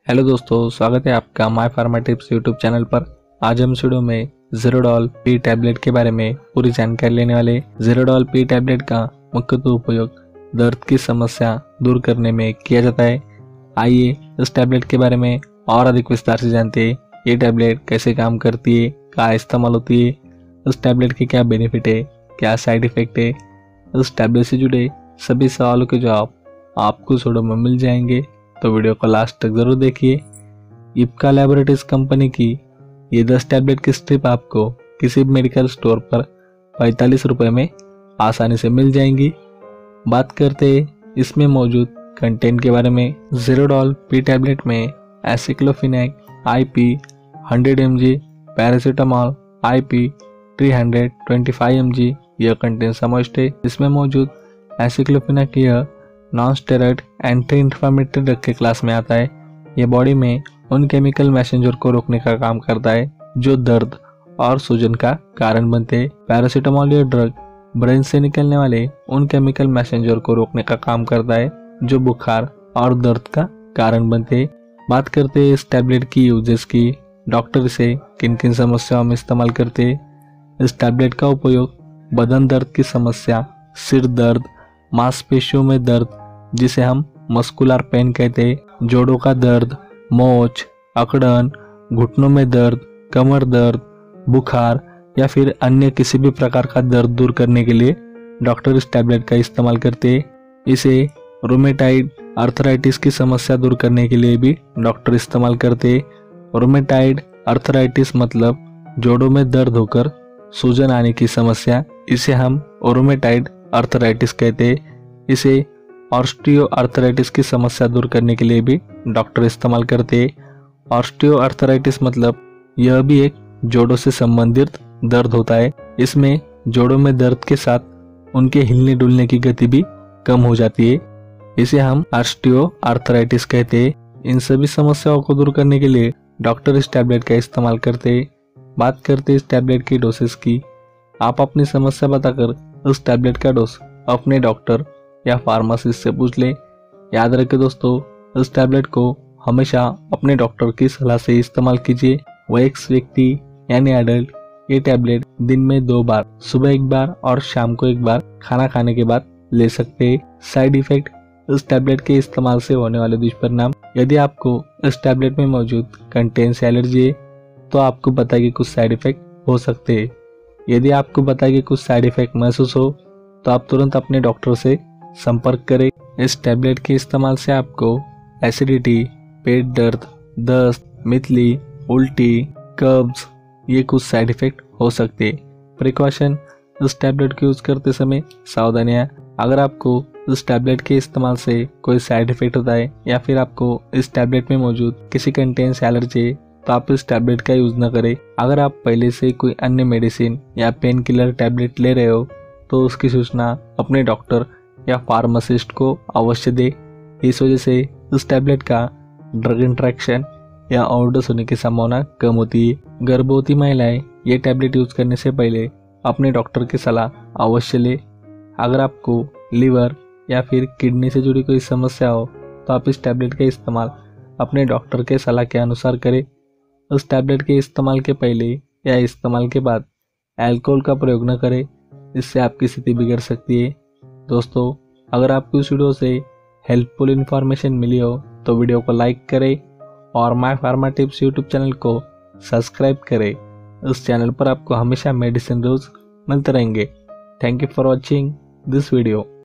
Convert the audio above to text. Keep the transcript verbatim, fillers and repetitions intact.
Hello दोस्तों, स्वागत है आपका my pharma tips YouTube channel पर। आज हम इस वीडियो में ज़ेरोडॉल पी टैबलेट के बारे में पूरी जानकारी लेने वाले। ज़ेरोडॉल पी टैबलेट का मुख्यतः उपयोग दर्द की समस्या दूर करने में किया जाता है। आइए इस टैबलेट के बारे में और अधिक विस्तार से जानते हैं। ये टैबलेट कैसे काम करती है, कहाँ इस्तेमाल होती है, इस टैबलेट के क्या बेनिफिट है, क्या साइड इफेक्ट है। इस टैबलेट से जुड़े सभी सवालों के जवाब आपको इस वीडियो में मिल जाएंगे, तो वीडियो को लास्ट तक जरूर देखिए। इप्का लैबोरेटरीज कंपनी की ये दस टैबलेट की स्ट्रिप आपको किसी भी मेडिकल स्टोर पर पैंतालीस रुपए में आसानी से मिल जाएंगी। बात करते हैं इसमें मौजूद कंटेंट के बारे में। ज़ेरोडॉल पी टैबलेट में aceclofenac IP hundred M G, paracetamol IP three hundred twenty five M G यह कंटेंट समाविष्ट है। इसमें मौजूद एसिक्लोफिनेक यह non steroid anti inflammatory drug के क्लास में आता है। यह बॉडी में उन केमिकल मैसेंजर को रोकने का काम करता है जो दर्द और सूजन का कारण बनते हैं। पैरासीटामॉल यह ड्रग ब्रेन से निकलने वाले उन केमिकल मैसेंजर को रोकने का काम करता है जो बुखार और दर्द का कारण बनते हैं। बात करते हैं इस टैबलेट की यूजेस की। डॉक्टर इसे किन किन समस्याओं में इस्तेमाल करते हैं। इस टैबलेट का उपयोग बदन दर्द की समस्या, सिर दर्द, मांसपेशियों में दर्द जिसे हम मस्कुलर पेन कहते हैं, जोड़ों का दर्द, मोच, अकड़न, घुटनों में दर्द, कमर दर्द, बुखार या फिर अन्य किसी भी प्रकार का दर्द दूर करने के लिए डॉक्टर इस टैबलेट का इस्तेमाल करते हैं। इसे रोमेटाइड अर्थराइटिस की समस्या दूर करने के लिए भी डॉक्टर इस्तेमाल करते हैं। रोमेटाइड अर्थराइटिस मतलब जोड़ों में दर्द होकर सूजन आने की समस्या, इसे हम रोमेटाइड अर्थराइटिस कहते हैं। इसे ऑस्टियो अर्थराइटिस की समस्या दूर करने के लिए भी डॉक्टर इस्तेमाल करते हैं। ऑस्टियो अर्थराइटिस मतलब यह भी एक जोड़ों से संबंधित दर्द होता है। इसमें जोड़ों में दर्द के साथ उनके हिलने डुलने की गति भी कम हो जाती है, इसे हम ऑस्टियो अर्थराइटिस कहते हैं। इन सभी समस्याओं को दूर करने के लिए डॉक्टर इस टैबलेट का इस्तेमाल करते हैं। बात करते हैं इस टैबलेट की डोसेस की। आप अपनी समस्या बताकर उस टैबलेट का डोज अपने डॉक्टर या फार्मासिस्ट से पूछ लें। याद रखें दोस्तों, इस टैबलेट को हमेशा अपने डॉक्टर की सलाह से इस्तेमाल कीजिए। वयस्क व्यक्ति यानी एडल्ट ये टैबलेट दिन में दो बार, सुबह एक बार और शाम को एक बार खाना खाने के बाद ले सकते हैं। साइड इफेक्ट, इस टैबलेट के इस्तेमाल से होने वाले दुष्परिणाम। यदि आपको इस टैबलेट में मौजूद कंटेंट से एलर्जी है तो आपको पता है कि कुछ साइड इफेक्ट हो सकते हैं। यदि आपको पता है कि कुछ साइड इफेक्ट महसूस हो तो आप तुरंत अपने डॉक्टर से संपर्क करें। इस टैबलेट के इस्तेमाल से आपको एसिडिटी, पेट दर्द, दस्त, मितली, उल्टी, कब्ज ये कुछ साइड इफेक्ट हो सकते हैं। प्रिकॉशन, इस टैबलेट को यूज करते समय सावधानियां। अगर आपको इस टैबलेट के इस्तेमाल से कोई साइड इफेक्ट होता है या फिर आपको इस टैबलेट में मौजूद किसी कंटेंट से एलर्जी है तो आप इस टैबलेट का यूज न करें। अगर आप पहले से कोई अन्य मेडिसिन या पेन किलर टैबलेट ले रहे हो तो उसकी सूचना अपने डॉक्टर या फार्मासिस्ट को अवश्य दे। इस वजह से इस टैबलेट का ड्रग इंटरेक्शन या ओवरडोज होने की संभावना कम होती है। गर्भवती महिलाएं ये टैबलेट यूज करने से पहले अपने डॉक्टर की सलाह अवश्य ले। अगर आपको लीवर या फिर किडनी से जुड़ी कोई समस्या हो तो आप इस टैबलेट का इस्तेमाल अपने डॉक्टर के सलाह के अनुसार करें। इस टैबलेट के इस्तेमाल के पहले या इस्तेमाल के बाद अल्कोहल का प्रयोग न करें, इससे आपकी स्थिति बिगड़ सकती है। दोस्तों, अगर आपको इस वीडियो से हेल्पफुल इन्फॉर्मेशन मिली हो तो वीडियो को लाइक करें और my pharma tips YouTube channel को सब्सक्राइब करें। इस चैनल पर आपको हमेशा मेडिसिन न्यूज़ मिलते रहेंगे। Thank you for watching this video.